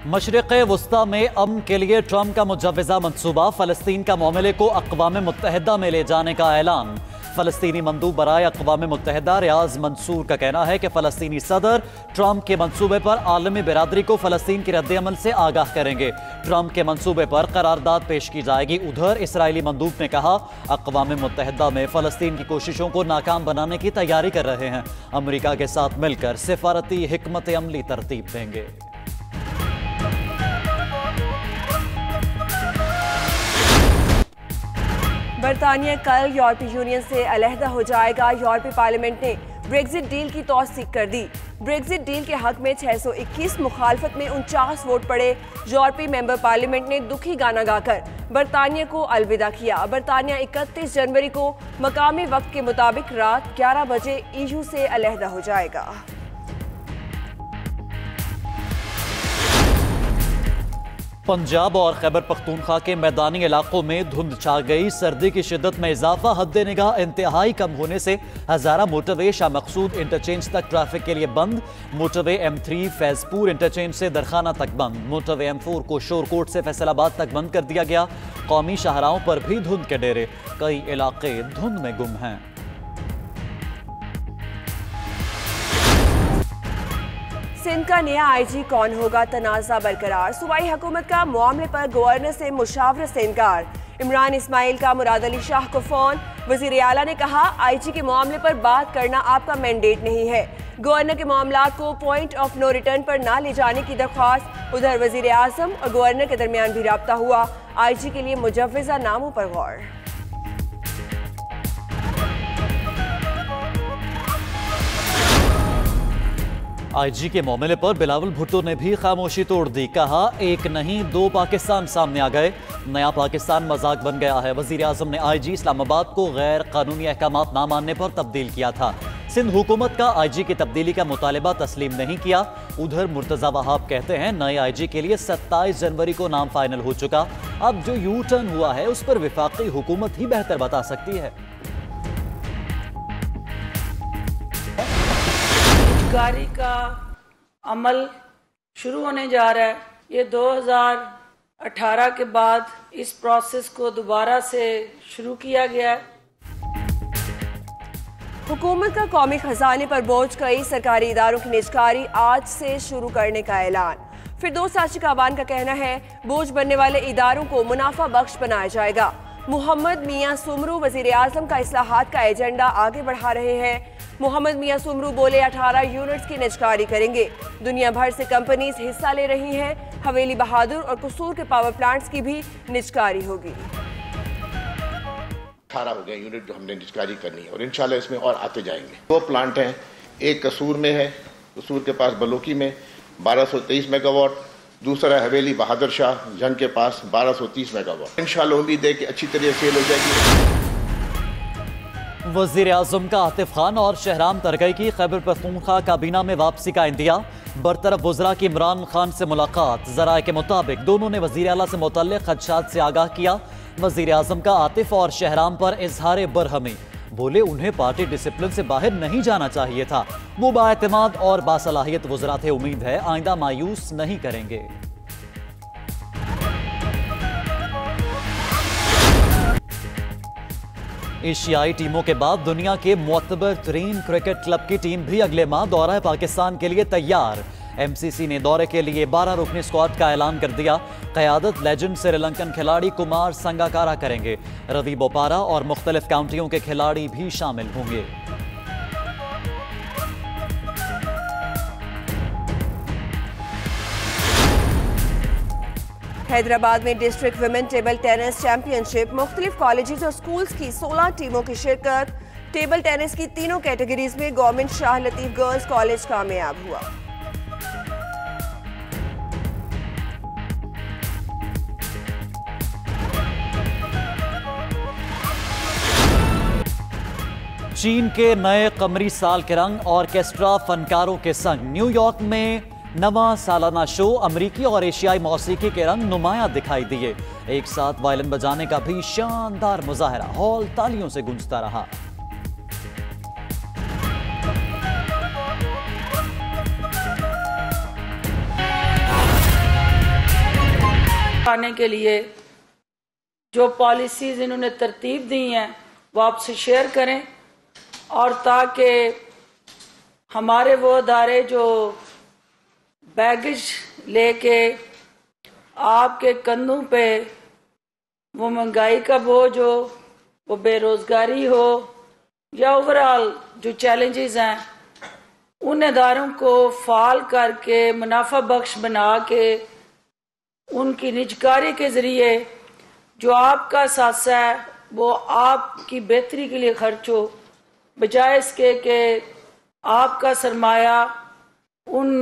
मशरिक़ वस्ता में अमन के लिए ट्रंप का मुजव्वज़ा मंसूबा, फ़लस्तीन का मामले को अक़वाम मुत्तहिदा में ले जाने का ऐलान। फ़लस्तीनी मंदूब बराए अक़वाम मुत्तहिदा रियाज मंसूर का कहना है कि फ़लस्तीनी सदर ट्रंप के मंसूबे पर आलमी बिरादरी को फ़लस्तीन के रद्द-ए-अमल से आगाह करेंगे। ट्रंप के मंसूबे पर करारदाद पेश की जाएगी। उधर इसराइली मंदूब ने कहा, अक़वाम मुत्तहिदा में फ़लस्तीन की कोशिशों को नाकाम बनाने की तैयारी कर रहे हैं। अमरीका के साथ मिलकर सिफारती हिकमत अमली तरतीब देंगे। बरतानिया कल यूरोपीय यूनियन से अलहदा हो जाएगा। यूरोपीय पार्लियामेंट ने ब्रेक्जिट डील की तौसीक कर दी। ब्रेक्जिट डील के हक में 621, मुखालफत में 49 वोट पड़े। यूरोपीय मेंबर पार्लियामेंट ने दुखी गाना गाकर बरतानिया को अलविदा किया। बरतानिया 31 जनवरी को मकामी वक्त के मुताबिक रात 11 बजे EU से अलहदा हो जाएगा। पंजाब और खैबर पख्तूनख्वा के मैदानी इलाकों में धुंध छा गई। सर्दी की शिद्दत में इजाफा, हद्दे निगाह इंतहाई कम होने से हजारा मोटरवे शाह मकसूद इंटरचेंज तक ट्रैफिक के लिए बंद। मोटरवे M3 फैजपुर इंटरचेंज से दरखाना तक बंद। मोटरवे M4 को शोरकोट से फैसलाबाद तक बंद कर दिया गया। कौमी शाहराहों पर भी धुंध के डेरे, कई इलाके धुंध में गुम हैं। सिंध का नया IG कौन होगा, तनाज़ा बरकरार। सूबाई हुकूमत का मामले पर गवर्नर से मुशावरत से इनकार। इमरान इस्माइल का मुराद अली शाह को फोन। वज़ीर आला ने कहा, IG के मामले पर बात करना आपका मैंडेट नहीं है। गवर्नर के मामलात को पॉइंट ऑफ नो रिटर्न पर ना ले जाने की दरख्वास्त। उधर वज़ीर आज़म और गवर्नर के दरमियान भी राब्ता हुआ। IG के लिए मुजव्वज़ा नामों पर गौर। IG के मामले पर बिलावल भुट्टो ने भी खामोशी तोड़ दी। कहा, एक नहीं दो पाकिस्तान सामने आ गए। नया पाकिस्तान मजाक बन गया है। वजीर आजम ने IG इस्लामाबाद को गैर कानूनी अहकामात ना मानने पर तब्दील किया था। सिंध हुकूमत का IG की तब्दीली का मुतालिबा तस्लीम नहीं किया। उधर मुर्तजा वहाब कहते हैं, नए IG के लिए 27 जनवरी को नाम फाइनल हो चुका। अब जो यू टर्न हुआ है उस पर विफाकी हुकूमत ही बेहतर बता सकती है। गाड़ी का अमल शुरू होने जा रहा है। ये 2018 के बाद इस प्रोसेस को दोबारा से शुरू किया गया है। हुकूमत का कौमी खजाने पर बोझ कई सरकारी इदारों की निजकारी आज से शुरू करने का ऐलान। फिरदौस साची काबान का कहना है, बोझ बनने वाले इदारों को मुनाफा बख्श बनाया जाएगा। मोहम्मद मियां सुमरू वजीर आजम का इस्लाहात का एजेंडा आगे बढ़ा रहे हैं। मोहम्मद मियां सुमरू बोले, 18 यूनिट्स की निजकारी करेंगे। दुनिया भर से कंपनीज हिस्सा ले रही हैं। हवेली बहादुर और कसूर के पावर प्लांट्स की भी निजकारी होगी। 18 हो गए यूनिट जो हमने निजकारी करनी है और इंशाल्लाह इसमें और आते जाएंगे। 2 प्लांट हैं, एक कसूर में है, कसूर के पास बलोकी में 1223 मेगावाट, दूसरा हवेली बहादुर शाह जंग के पास 1230 मेगावाट। इंशाल्लाह उम्मीद है कि अच्छी तरह सेल हो जाएगी। वज़ीर आज़म का आतिफ खान और शहराम तरगई की खैबर पख्तूनख्वा काबीना में वापसी का इंदिया। बरतरफ वज़रा की इमरान खान से मुलाकात। ज़राए के मुताबिक दोनों ने वज़ीर आला से मुतल्लिक़ खदशात से आगाह किया। वज़ीर आज़म का आतिफ और शहराम पर इजहार बरहमी। बोले, उन्हें पार्टी डिसिप्लिन से बाहर नहीं जाना चाहिए था। वो बाएतमाद और बासलाहियत वज़रा थे। उम्मीद है आइंदा मायूस नहीं करेंगे। एशियाई टीमों के बाद दुनिया के मुअत्तबर तरीन क्रिकेट क्लब की टीम भी अगले माह दौरा पाकिस्तान के लिए तैयार। MCC ने दौरे के लिए 12 रुकनी स्क्वाड का ऐलान कर दिया। क़यादत लेजेंड श्रीलंकन खिलाड़ी कुमार संगाकारा करेंगे। रवि बोपारा और मुख्तलिफ काउंटियों के खिलाड़ी भी शामिल होंगे। हैदराबाद में district women table tennis championship. मुख्तलिफ कॉलेजेस और स्कूल्स की 16 टीमों की शिरकत। टेबल टेनिस की तीनों कैटेगरीज में government Shah Latif girls college कामयाब हुआ। चीन के नए कमरी साल के रंग ऑर्केस्ट्रा फनकारों के संग न्यूयॉर्क में नवा सालाना शो। अमरीकी और एशियाई मौसीकी के रंग नुमायां दिखाई दिए। एक साथ वायलिन बजाने का भी शानदार मुजाहरा। हॉल तालियों से गूंजता रहा। आने के लिए जो पॉलिसीज़ इन्होंने तरतीब दी हैं वो आपसे शेयर करें, और ताकि हमारे वो अदारे जो बैगेज लेके आपके कंधों पे वो महंगाई का बोझ हो, वो बेरोज़गारी हो, या ओवरऑल जो चैलेंजेस हैं, उन अदारों को फाल करके मुनाफा बख्श बना के उनकी निजकारी के ज़रिए जो आपका सासा है वो आपकी बेहतरी के लिए खर्च हो, बजाय इसके कि आपका सरमाया उन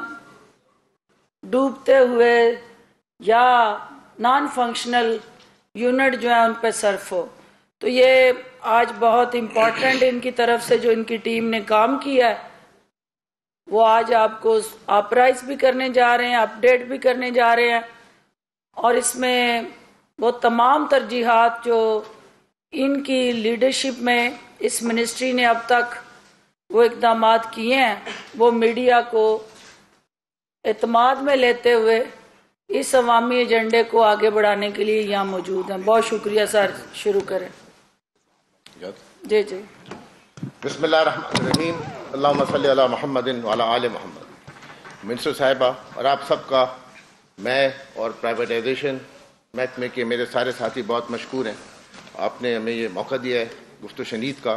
डूबते हुए या नॉन फंक्शनल यूनिट जो है उन पर सर्फ हो। तो ये आज बहुत इम्पोर्टेंट इनकी तरफ से जो इनकी टीम ने काम किया है वो आज आपको ऑपराइज भी करने जा रहे हैं, अपडेट भी करने जा रहे हैं, और इसमें वो तमाम तरजीहात जो इनकी लीडरशिप में इस मिनिस्ट्री ने अब तक वो इक़दामात किए हैं वो मीडिया को एतमाद में लेते हुए इस अवामी एजेंडे को आगे बढ़ाने के लिए यहाँ मौजूद हैं। बहुत शुक्रिया सर, शुरू करें। जी जी। बिस्मिल्लाहिर्रहमानिर्रहीम, अल्लाहुम्मा सल्ली अला मुहम्मदिन व अला आले मुहम्मद। मिनिस्टर साहिबा और आप सबका मैं और प्राइवेटाइजेशन महकमे के मेरे सारे साथी बहुत मशकूर हैं। आपने हमें ये मौका दिया है गुफ्तगू शनीद का।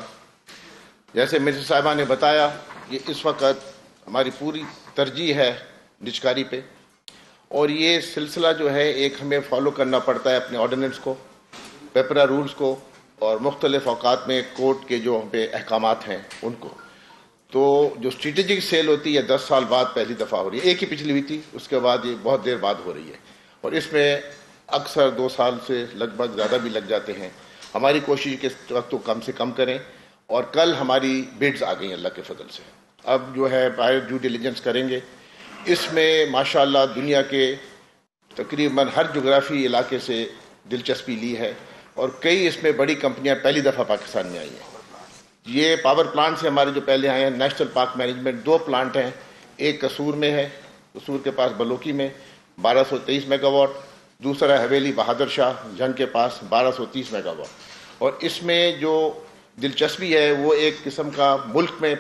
जैसे मिनिस्टर साहिबा ने बताया कि इस वक्त हमारी पूरी तरजीह है निजकारी पे, और ये सिलसिला जो है एक हमें फॉलो करना पड़ता है अपने ऑर्डिनेंस को, पेपरा रूल्स को, और मुख्तलिफ औकात में कोर्ट के जो हम पे अहकामात हैं उनको। तो जो स्ट्रेटेजिक सेल होती है 10 साल बाद पहली दफ़ा हो रही है, एक ही पिछली हुई थी, उसके बाद ये बहुत देर बाद हो रही है, और इसमें अक्सर 2 साल से लगभग ज़्यादा भी लग जाते हैं। हमारी कोशिश के वक्त तो कम से कम करें, और कल हमारी बिड्स आ गई अल्लाह के फजल से। अब जो है बाहर ड्यू डिलिजेंस करेंगे। इसमें माशाल्लाह दुनिया के तकरीबन हर जोग्राफी इलाके से दिलचस्पी ली है, और कई इसमें बड़ी कंपनियां पहली दफ़ा पाकिस्तान में आई हैं। ये पावर प्लांट से हमारे जो पहले आए हैं, नेशनल पार्क मैनेजमेंट 2 प्लांट हैं, एक कसूर में है, कसूर के पास बलोकी में 1223 मेगावाट, दूसरा हवेली बहादुर शाह जंग के पास 1230 मेगावाट। और इसमें जो दिलचस्पी है वो एक किस्म का मुल्क में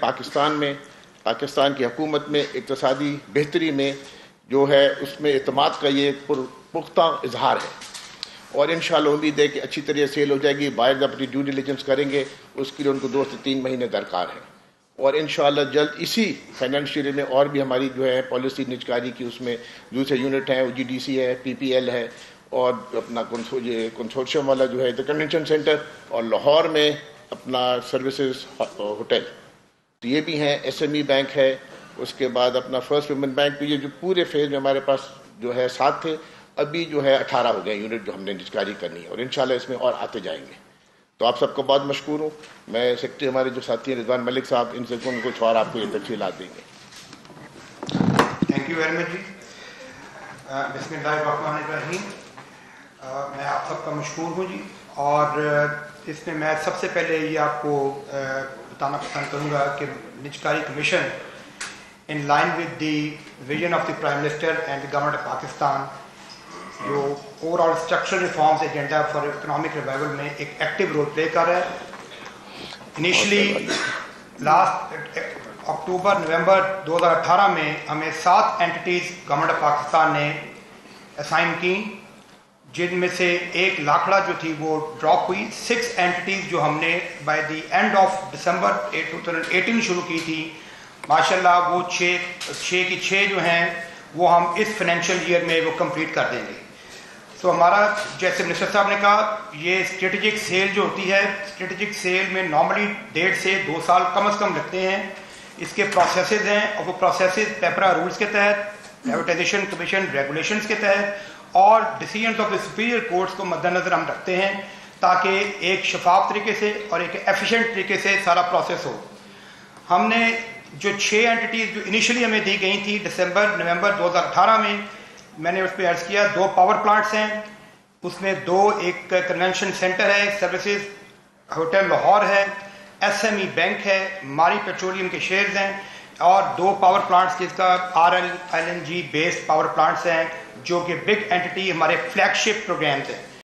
पाकिस्तान की हुकूमत में इक़्तिसादी बेहतरी में जो है उसमें एतमाद का ये पुख्ता इजहार है, और इंशाअल्लाह उम्मीद है कि अच्छी तरह सेल हो जाएगी। बाहर अपनी ड्यू डिलिजेंस करेंगे, उसके लिए उनको 2 से 3 महीने दरकार है, और इंशाअल्लाह जल्द इसी फाइनेंशियल में और भी हमारी जो है पॉलिसी निजकारी की उसमें दूसरे यूनिट हैं, OGDC है, PPL है, और अपना कंसोर्शियम वाला जो है द कन्वेंशन सेंटर, और लाहौर में अपना सर्विसेज होटल, तो ये भी हैं। SME बैंक है, उसके बाद अपना फर्स्ट पेमेंट बैंक, तो ये जो पूरे फेज में हमारे पास जो है 7 थे, अभी जो है 18 हो गए यूनिट जो हमने निजकारी करनी है, और इंशाल्लाह इसमें और आते जाएंगे। तो आप सबको बहुत मशकूर हूँ। मैं सेक्रेटरी हमारे जो साथी हैं रिजवान मलिक साहब, इनसे कुछ और आपको ये तफसीलात देंगे। Thank you very much ji. बिस्मिल्लाहिर्रहमानिर्रहीम। मैं आप सबका मशकूर हूँ जी, और इसमें मैं सबसे पहले ये आपको बताना पसंद करूँगा कि निजकारी commission in line with the vision of the prime minister and the government of Pakistan जो overall structural reforms agenda for economic revival में एक एक्टिव रोल प्ले कर रहा है। इनिशियली लास्ट अक्टूबर नवंबर 2018 में हमें 7 एंटिटीज़ गवर्नमेंट ऑफ पाकिस्तान ने असाइन की, जिनमें से एक लाखड़ा जो थी वो ड्रॉप हुई। 6 एंटिटीज़ जो हमने by the end of December 2018 शुरू की थी, माशाल्लाह वो 6 की 6 जो हैं वो हम इस फाइनेंशियल ईयर में वो कंप्लीट कर देंगे। तो हमारा, जैसे मिनिस्टर साहब ने कहा, ये स्ट्रेटेजिक सेल जो होती है, स्ट्रेटेजिक सेल में नॉर्मली 1.5 से 2 साल कम से कम लगते हैं। इसके प्रोसेसेस हैं, और वो प्रोसेसेस पेपरा रूल्स के तहत, प्राइवेटाइजेशन कमीशन रेगुलेशंस के तहत, और decision of the superior courts को मद्देनजर हम रखते हैं, ताकि एक शफाफ तरीके से और एक एफिशिएंट तरीके से सारा प्रोसेस हो। हमने जो 6 एंटिटीज़ जो इनिशियली हमें दी गई थी नवंबर 2018 में, मैंने उस पर अर्ज़ किया 2 पावर प्लांट्स हैं, उसमें 2 एक कन्वेंशन सेंटर है, सर्विसेज होटल लाहौर है, SME बैंक है, मारी पेट्रोलियम के शेयर्स हैं, और 2 पावर प्लांट्स जिसका RLNG बेस्ड पावर प्लांट्स हैं, जो कि बिग एंटिटी हमारे फ्लैगशिप प्रोग्राम्स हैं।